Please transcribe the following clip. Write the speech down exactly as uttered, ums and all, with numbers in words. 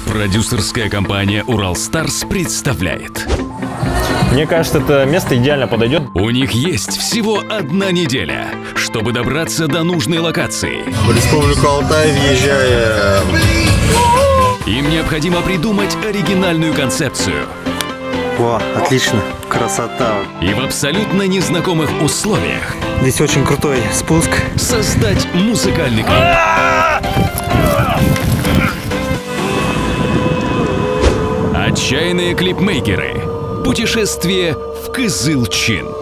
Продюсерская компания «Уралстарс» представляет. Мне кажется, это место идеально подойдет. У них есть всего одна неделя, чтобы добраться до нужной локации. В Республику Алтай въезжаем. Им необходимо придумать оригинальную концепцию. О, отлично, красота. И в абсолютно незнакомых условиях Здесь очень крутой спуск. создать музыкальный клип. Отчаянные клипмейкеры. Путешествие в Кызыл-Чин.